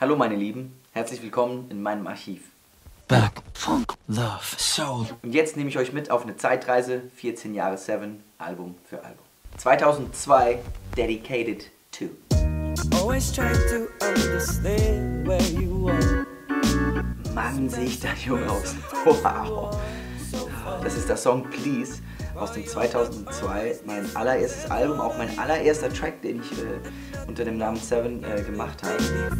Hallo meine Lieben, herzlich willkommen in meinem Archiv. Back, Funk, Love, Soul. Und jetzt nehme ich euch mit auf eine Zeitreise, 14 Jahre Seven, Album für Album. 2002, Dedicated to. Mann, sehe ich da jung aus. Wow. Das ist der Song Please aus dem 2002, mein allererstes Album, auch mein allererster Track, den ich unter dem Namen Seven gemacht habe.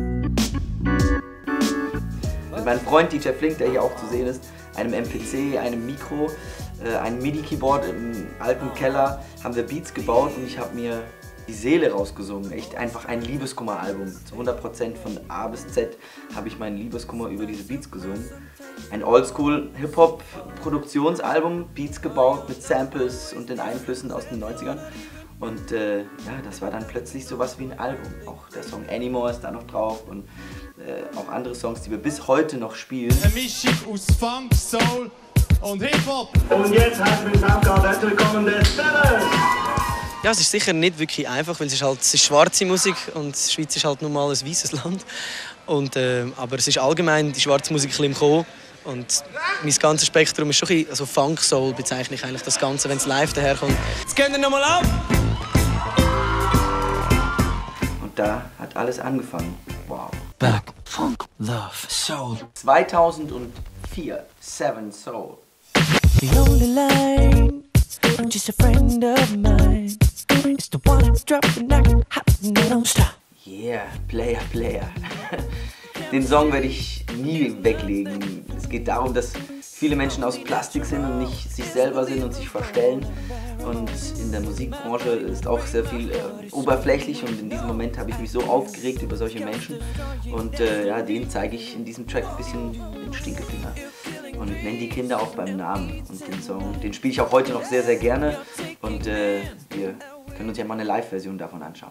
Mit meinem Freund DJ Flink, der hier auch zu sehen ist, einem MPC, einem Mikro, einem MIDI-Keyboard im alten Keller, haben wir Beats gebaut und ich habe mir die Seele rausgesungen. Echt einfach ein Liebeskummer-Album. Zu 100% von A bis Z habe ich meinen Liebeskummer über diese Beats gesungen. Ein Oldschool-Hip-Hop-Produktionsalbum, Beats gebaut mit Samples und den Einflüssen aus den 90ern. Und ja, das war dann plötzlich sowas wie ein Album. Auch der Song Anymore ist da noch drauf und auch andere Songs, die wir bis heute noch spielen. Eine Mischung aus Funk, Soul und Hip-Hop. Und jetzt herzlich willkommen des Seven. Ja, es ist sicher nicht wirklich einfach, weil es ist schwarze Musik und die Schweiz ist halt nun mal ein weißes Land. Und, aber es ist allgemein die schwarze Musik ein bisschen im Kommen. Und mein ganzes Spektrum ist schon ein bisschen, also Funk Soul bezeichne ich eigentlich das Ganze, wenn es live daherkommt. Jetzt gehen wir nochmal ab! Und da hat alles angefangen. Wow. Back, Funk, Love, Soul. 2004, Seven Soul. The only line, just a friend of mine. It's the one I'm dropping, I can hop and don't stop. Yeah, Player, Player. Den Song werde ich nie weglegen. Es geht darum, dass viele Menschen aus Plastik sind und nicht sich selber sind und sich verstellen. Und in der Musikbranche ist auch sehr viel oberflächlich und in diesem Moment habe ich mich so aufgeregt über solche Menschen. Und ja, denen zeige ich in diesem Track ein bisschen den Stinkefinger und nenne die Kinder auch beim Namen. Und den Song, den spiele ich auch heute noch sehr, sehr gerne. Und wir können uns ja mal eine Live-Version davon anschauen.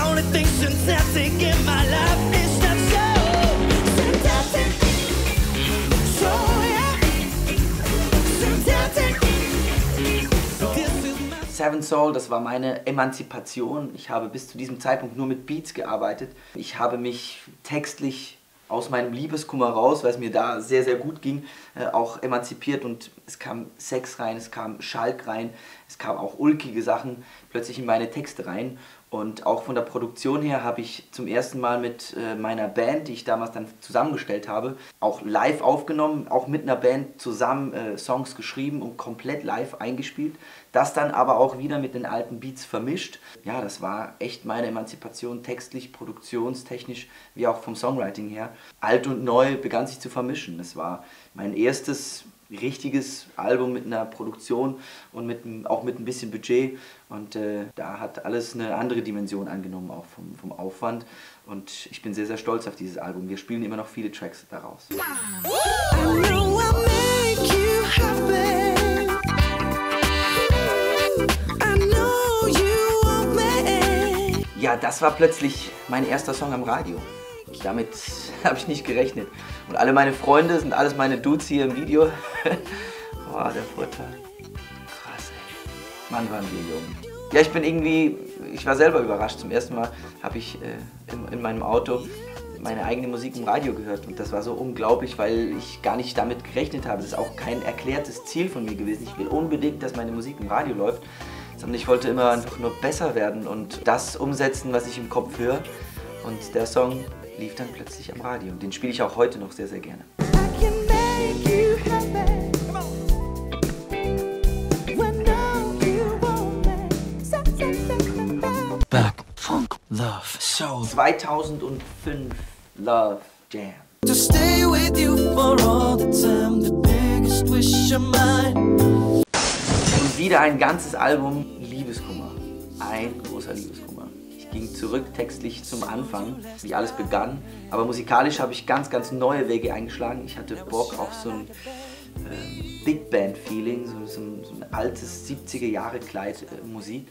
Seven Soul, das war meine Emanzipation. Ich habe bis zu diesem Zeitpunkt nur mit Beats gearbeitet. Ich habe mich textlich aus meinem Liebeskummer raus, weil es mir da sehr, sehr gut ging, auch emanzipiert und es kam Sex rein, es kam Schalk rein, es kam auch ulkige Sachen plötzlich in meine Texte rein und auch von der Produktion her habe ich zum ersten Mal mit meiner Band, die ich damals dann zusammengestellt habe, auch live aufgenommen, auch mit einer Band zusammen Songs geschrieben und komplett live eingespielt, das dann aber auch wieder mit den alten Beats vermischt. Ja, das war echt meine Emanzipation, textlich, produktionstechnisch, wie auch vom Songwriting her. Alt und neu begann sich zu vermischen. Das war mein erstes richtiges Album mit einer Produktion und auch mit ein bisschen Budget und da hat alles eine andere Dimension angenommen, auch vom Aufwand und ich bin sehr, sehr stolz auf dieses Album. Wir spielen immer noch viele Tracks daraus. Ja, das war plötzlich mein erster Song am Radio. Damit habe ich nicht gerechnet. Und alle meine Freunde sind alles meine Dudes hier im Video. Boah, der Vorteil. Krass, ey. Mann, waren wir jung. Ja, ich war selber überrascht. Zum ersten Mal habe ich in meinem Auto meine eigene Musik im Radio gehört. Und das war so unglaublich, weil ich gar nicht damit gerechnet habe. Das ist auch kein erklärtes Ziel von mir gewesen. Ich will unbedingt, dass meine Musik im Radio läuft. Sondern ich wollte immer einfach nur besser werden und das umsetzen, was ich im Kopf höre. Und der Song lief dann plötzlich am Radio. Und den spiele ich auch heute noch sehr, sehr gerne. Back, Funk, Love, Soul. 2005, Love Jam. To stay with you for all the time, the biggest wish of mine. Und wieder ein ganzes Album Liebeskummer. Ein großer Liebeskummer. Ich ging zurück textlich zum Anfang, wie alles begann. Aber musikalisch habe ich ganz, ganz neue Wege eingeschlagen. Ich hatte Bock auf so ein Big Band Feeling, so ein altes 70er Jahre Kleid Musik.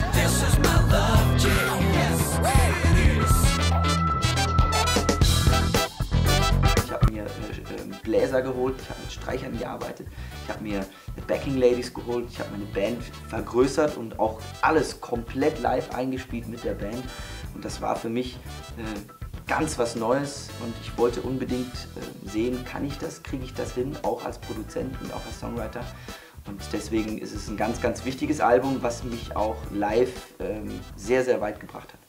Ich habe mir Bläser geholt, ich habe mit Streichern gearbeitet, ich habe mir Backing Ladies geholt, ich habe meine Band vergrößert und auch alles komplett live eingespielt mit der Band. Und das war für mich ganz was Neues und ich wollte unbedingt sehen, kann ich das, kriege ich das hin, auch als Produzent und auch als Songwriter. Und deswegen ist es ein ganz, ganz wichtiges Album, was mich auch live sehr, sehr weit gebracht hat.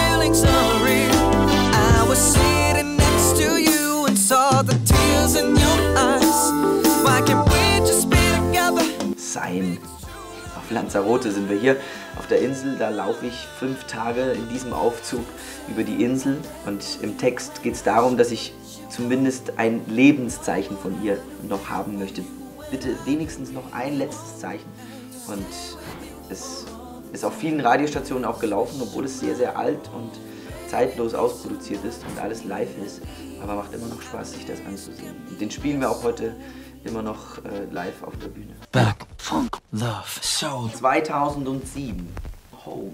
Sein. Auf Lanzarote sind wir hier auf der Insel, da laufe ich 5 Tage in diesem Aufzug über die Insel und im Text geht es darum, dass ich zumindest ein Lebenszeichen von ihr noch haben möchte. Bitte wenigstens noch ein letztes Zeichen. Und es ist auf vielen Radiostationen auch gelaufen, obwohl es sehr, sehr alt und zeitlos ausproduziert ist und alles live ist. Aber macht immer noch Spaß, sich das anzusehen. Und den spielen wir auch heute immer noch live auf der Bühne. Back, Funk, Love, Soul. 2007, Home.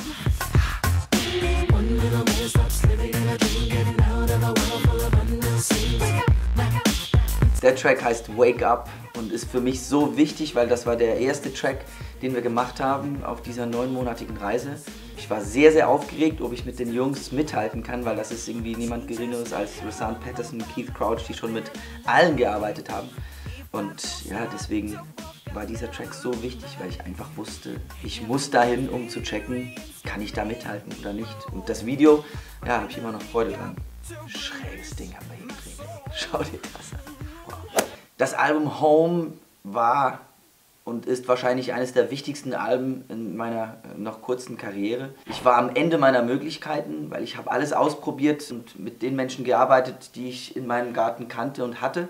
Der Track heißt Wake Up und ist für mich so wichtig, weil das war der erste Track, den wir gemacht haben auf dieser 9-monatigen Reise. Ich war sehr, sehr aufgeregt, ob ich mit den Jungs mithalten kann, weil das ist irgendwie niemand Geringeres als Rosanne Patterson, Keith Crouch, die schon mit allen gearbeitet haben. Und ja, deswegen war dieser Track so wichtig, weil ich einfach wusste, ich muss dahin, um zu checken, kann ich da mithalten oder nicht. Und das Video, ja, habe ich immer noch Freude dran. Schräges Ding haben wir hier gedreht. Schau dir das an. Wow. Das Album Home war und ist wahrscheinlich eines der wichtigsten Alben in meiner noch kurzen Karriere. Ich war am Ende meiner Möglichkeiten, weil ich habe alles ausprobiert und mit den Menschen gearbeitet, die ich in meinem Garten kannte und hatte.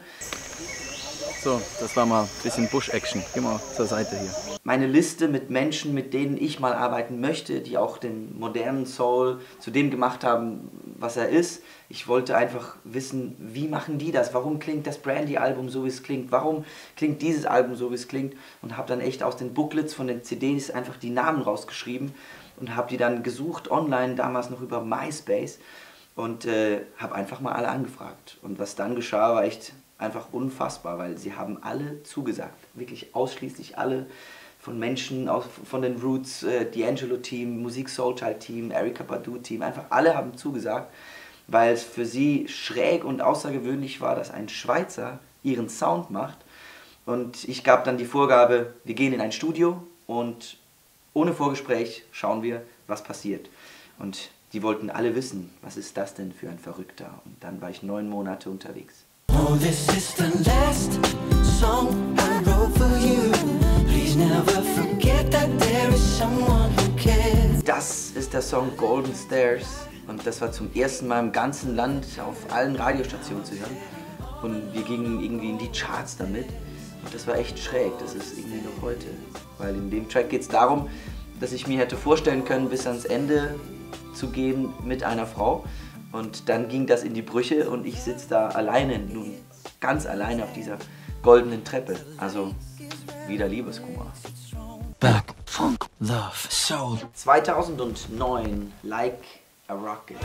So, das war mal ein bisschen Bush-Action. Geh mal zur Seite hier. Meine Liste mit Menschen, mit denen ich mal arbeiten möchte, die auch den modernen Soul zu dem gemacht haben, was er ist. Ich wollte einfach wissen, wie machen die das? Warum klingt das Brandy-Album so, wie es klingt? Warum klingt dieses Album so, wie es klingt? Und habe dann echt aus den Booklets von den CDs einfach die Namen rausgeschrieben und habe die dann gesucht online, damals noch über MySpace und habe einfach mal alle angefragt. Und was dann geschah, war echt einfach unfassbar, weil sie haben alle zugesagt, wirklich ausschließlich alle von Menschen, von den Roots, D'Angelo-Team, Musik-Soulchild-Team, Erykah Badu-Team, einfach alle haben zugesagt, weil es für sie schräg und außergewöhnlich war, dass ein Schweizer ihren Sound macht. Und ich gab dann die Vorgabe, wir gehen in ein Studio und ohne Vorgespräch schauen wir, was passiert. Und die wollten alle wissen, was ist das denn für ein Verrückter. Und dann war ich 9 Monate unterwegs. Oh, this is the last song I wrote for you. Please never forget that there is someone who cares. Das ist der Song Golden Stairs und das war zum ersten Mal im ganzen Land auf allen Radiostationen zu hören. Und wir gingen irgendwie in die Charts damit und das war echt schräg, das ist irgendwie noch heute. Weil in dem Track geht es darum, dass ich mir hätte vorstellen können, bis ans Ende zu gehen mit einer Frau. Und dann ging das in die Brüche und ich sitze da alleine, nun ganz alleine auf dieser goldenen Treppe. Also wieder Liebeskummer. Back, Funk, Love, Soul. 2009, Like a Rocket.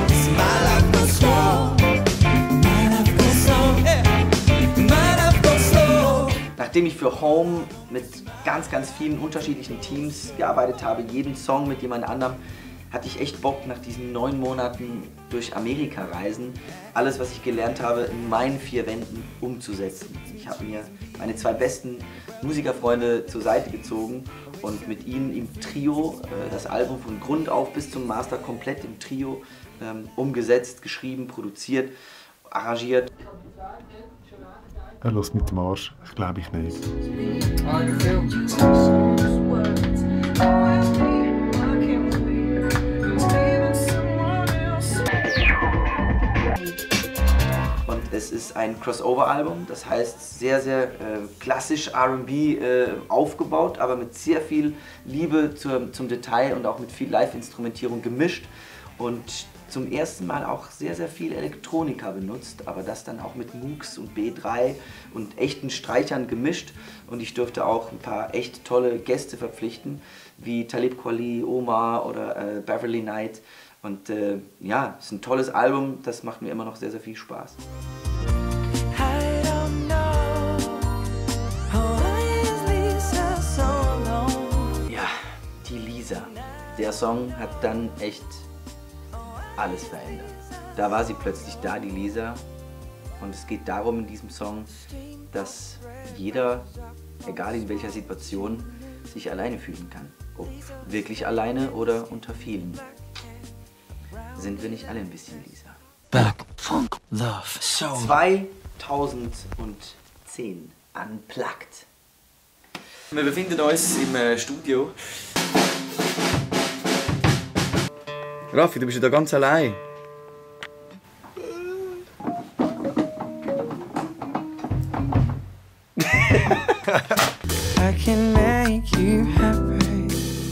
Nachdem ich für Home mit ganz, ganz vielen unterschiedlichen Teams gearbeitet habe, jeden Song mit jemand anderem, hatte ich echt Bock, nach diesen 9 Monaten durch Amerika reisen, alles, was ich gelernt habe, in meinen 4 Wänden umzusetzen. Ich habe mir meine 2 besten Musikerfreunde zur Seite gezogen und mit ihnen im Trio das Album von Grund auf bis zum Master komplett im Trio umgesetzt, geschrieben, produziert, arrangiert. Er lässt mit dem Arsch, ich glaube ich nicht. Es ist ein Crossover-Album, das heißt sehr, sehr klassisch R&B aufgebaut, aber mit sehr viel Liebe zum Detail und auch mit viel Live-Instrumentierung gemischt und zum ersten Mal auch sehr, sehr viel Elektronika benutzt, aber das dann auch mit Moogs und B3 und echten Streichern gemischt und ich durfte auch ein paar echt tolle Gäste verpflichten, wie Talib Kweli, Omar oder Beverly Knight. Und ja, es ist ein tolles Album, das macht mir immer noch sehr, sehr viel Spaß. Ja, die Lisa. Der Song hat dann echt alles verändert. da war sie plötzlich da, die Lisa. Und es geht darum in diesem Song, dass jeder, egal in welcher Situation, sich alleine fühlen kann. Ob wirklich alleine oder unter vielen. Sind wir nicht alle ein bisschen Lisa? Back, Funk, Love, Soul. 2010, Unplugged. Wir befinden uns im Studio. Raffi, du bist ja da ganz allein. I can make you happy.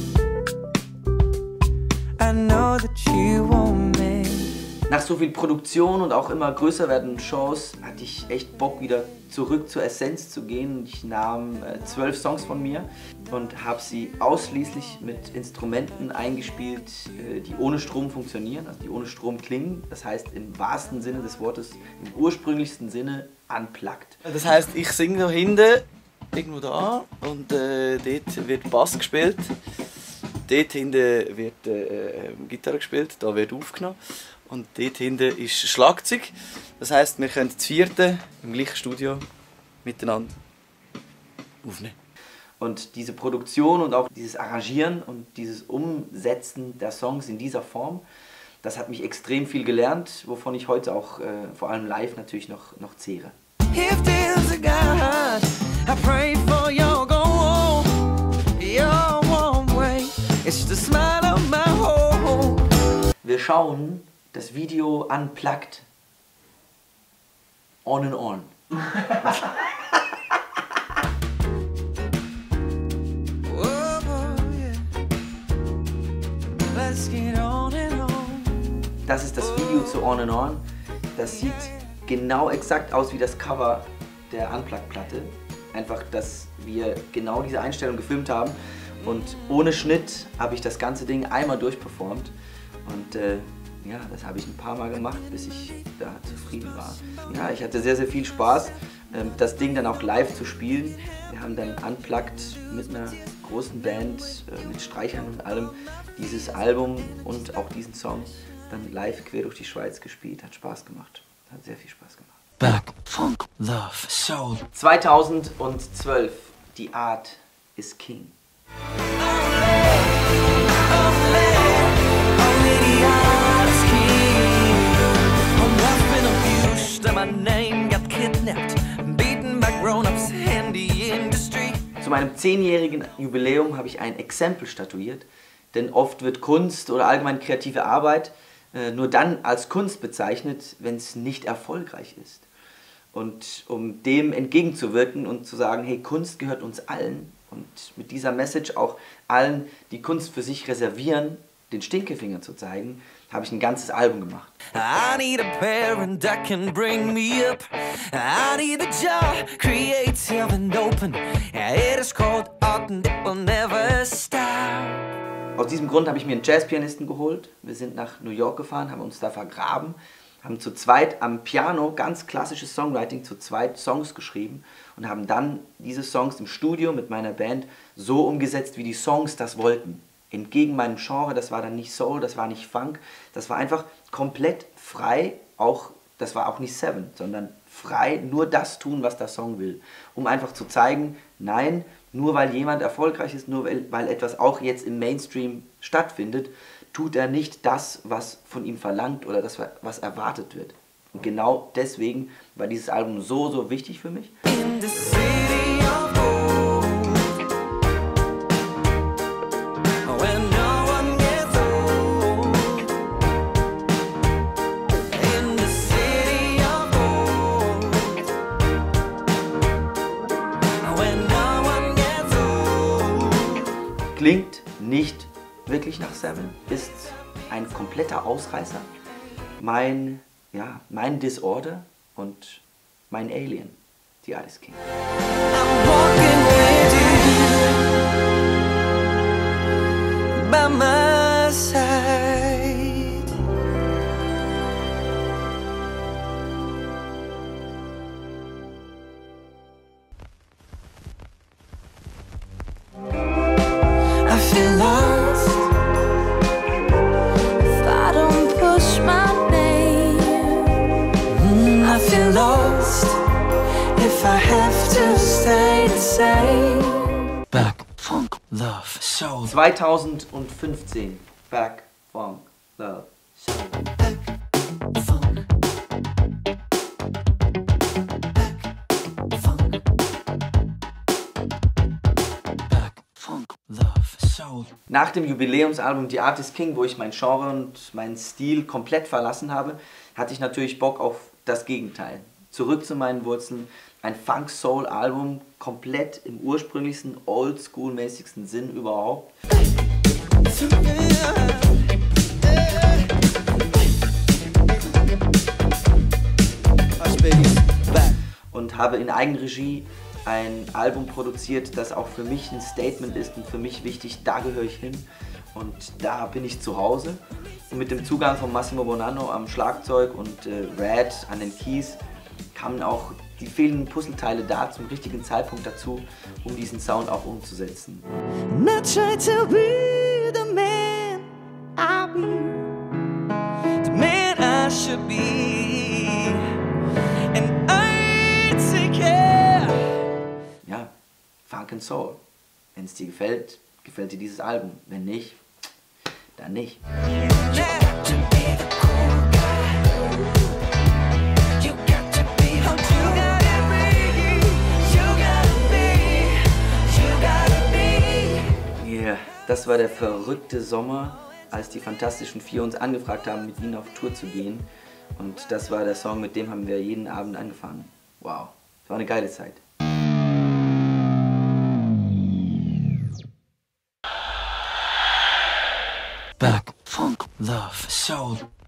I know that you want me. Nach so viel Produktion und auch immer größer werdenden Shows hatte ich echt Bock, wieder zurück zur Essenz zu gehen. Ich nahm 12 Songs von mir und habe sie ausschließlich mit Instrumenten eingespielt, die ohne Strom funktionieren, also die ohne Strom klingen. Das heißt im wahrsten Sinne des Wortes, im ursprünglichsten Sinne unplugged. Das heisst, ich singe da hinten, irgendwo da, und dort wird Bass gespielt. Dort hinten wird Gitarre gespielt, da wird aufgenommen. Und dort hinten ist Schlagzeug. Das heisst, wir können das vierte im gleichen Studio miteinander aufnehmen. Und diese Produktion und auch dieses Arrangieren und dieses Umsetzen der Songs in dieser Form, das hat mich extrem viel gelernt, wovon ich heute auch vor allem live natürlich noch zehre. If there's a God, I pray for your go on, your one way. It's the smile of my home. Wir schauen das Video Unplugged On and On. Let's get on and on. Das ist das Video zu On and On. Das sieht genau exakt aus wie das Cover der Unplugged-Platte. Einfach, dass wir genau diese Einstellung gefilmt haben. Und ohne Schnitt habe ich das ganze Ding einmal durchperformt. Und ja, das habe ich ein paar Mal gemacht, bis ich da zufrieden war. Ja, ich hatte sehr, sehr viel Spaß, das Ding dann auch live zu spielen. Wir haben dann Unplugged mit einer großen Band, mit Streichern und allem, dieses Album und auch diesen Song dann live quer durch die Schweiz gespielt. Hat Spaß gemacht. Hat sehr viel Spaß gemacht. Back, Funk, Love, Soul. 2012, The Art is King. Zu meinem 10-jährigen Jubiläum habe ich ein Exempel statuiert, denn oft wird Kunst oder allgemein kreative Arbeit nur dann als Kunst bezeichnet, wenn es nicht erfolgreich ist. Und um dem entgegenzuwirken und zu sagen, hey, Kunst gehört uns allen und mit dieser Message auch allen, die Kunst für sich reservieren, den Stinkefinger zu zeigen, habe ich ein ganzes Album gemacht. I need a parent that can bring me up. I need a job, creative and open. It is called art and it will never stop. Aus diesem Grund habe ich mir einen Jazzpianisten geholt. Wir sind nach New York gefahren, haben uns da vergraben, haben zu zweit am Piano, ganz klassisches Songwriting, zu zweit Songs geschrieben und haben dann diese Songs im Studio mit meiner Band so umgesetzt, wie die Songs das wollten. Entgegen meinem Genre, das war dann nicht Soul, das war nicht Funk, das war einfach komplett frei, das war auch nicht Seven, sondern frei nur das tun, was der Song will. Um einfach zu zeigen, nein, nur weil jemand erfolgreich ist, nur weil etwas auch jetzt im Mainstream stattfindet, tut er nicht das, was von ihm verlangt oder das, was erwartet wird. Und genau deswegen war dieses Album so, so wichtig für mich. In the city of gold, when no one gets old. In the city of gold, when no one gets old. Klingt nicht wirklich nach Seven, ist ein kompletter Ausreißer. Mein Disorder und mein Alien, The Art is King. I'm walking with you by my side. I feel lost if I don't push my name. I have to stay the same. Back, funk, love, soul. 2015, Back, Funk, Love, Soul. Back, funk, love, soul. Nach dem Jubiläumsalbum The Artist King, wo ich mein Genre und meinen Stil komplett verlassen habe, hatte ich natürlich Bock auf das Gegenteil. Zurück zu meinen Wurzeln, ein Funk-Soul-Album, komplett im ursprünglichsten, oldschool-mäßigsten Sinn überhaupt. Und habe in Eigenregie ein Album produziert, das auch für mich ein Statement ist und für mich wichtig, da gehöre ich hin und da bin ich zu Hause. Und mit dem Zugang von Massimo Bonanno am Schlagzeug und Rad an den Keys kamen auch die fehlenden Puzzleteile da zum richtigen Zeitpunkt dazu, um diesen Sound auch umzusetzen. Not try to be the man I'll be, the man I should be, and I take care. Ja, Funk and Soul. Wenn es dir gefällt, gefällt dir dieses Album. Wenn nicht, dann nicht. Yeah, das war der verrückte Sommer, als die Fantastischen Vier uns angefragt haben, mit ihnen auf Tour zu gehen. Und das war der Song, mit dem haben wir jeden Abend angefangen. Wow, das war eine geile Zeit. Back, funk, love, soul.